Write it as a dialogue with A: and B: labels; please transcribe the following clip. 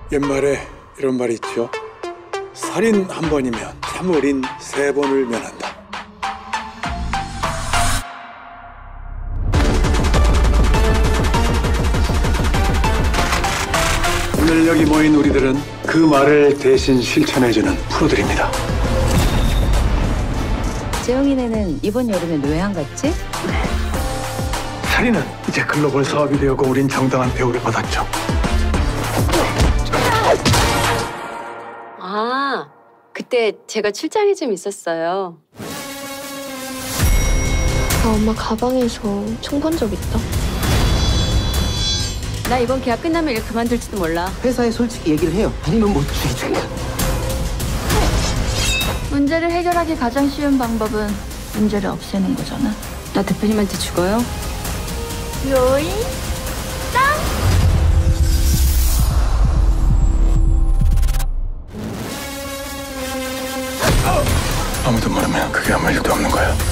A: 옛말에 이런 말이 있죠. 살인 한 번이면 참 어린 세 번을 면한다. 오늘 여기 모인 우리들은 그 말을 대신 실천해주는 프로들입니다.
B: 재영이네는 이번 여름에 왜 안 갔지?
A: 살인은 이제 글로벌 사업이 되었고 우린 정당한 대우를 받았죠.
C: 아, 그때 제가 출장이 좀 있었어요.
D: 나 엄마 가방에서 총 본 적 있다.
C: 나 이번 계약 끝나면 일 그만둘지도 몰라.
E: 회사에 솔직히 얘기를 해요. 아니면 못 주의줘요.
F: 문제를 해결하기 가장 쉬운 방법은 문제를 없애는 거잖아.
C: 나 대표님한테 죽어요?
F: 요이
A: 아무도 모르면 그게 아무 일도 없는 거야.